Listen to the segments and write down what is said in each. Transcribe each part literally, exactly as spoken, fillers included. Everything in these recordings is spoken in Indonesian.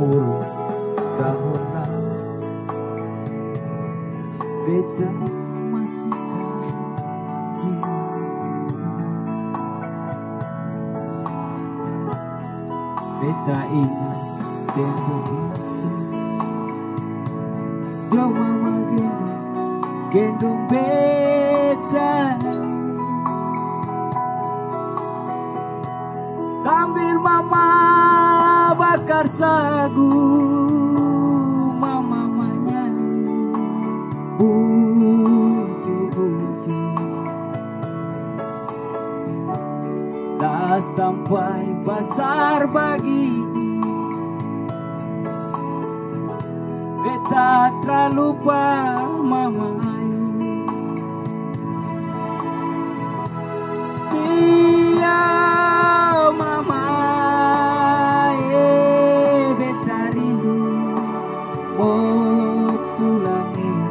puluh tahun lalu beta masih kaji. Beta ingat tempo itu do mama gendong gendong beta sambil mama bakar sagu, mama menyanyi bunyi-bunyi. Tak sampai pasar begini beta terlupa mama ayu. Dia mama eh beta rindu mau pulang ini.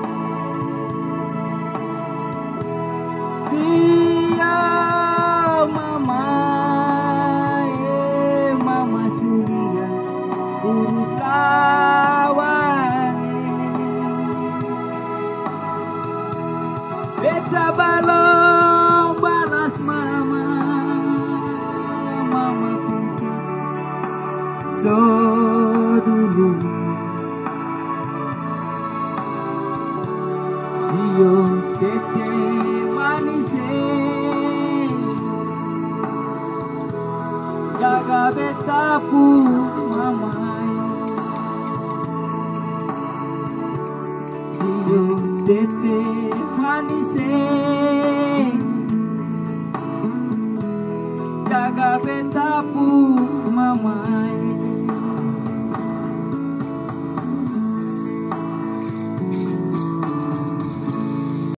Dia mama eh mama sulia urus lawan beta balong balas mama, mama pergi so dulu. Sio tete manise jaga beta pu mama. Sio tete manise jaga beta pu mama.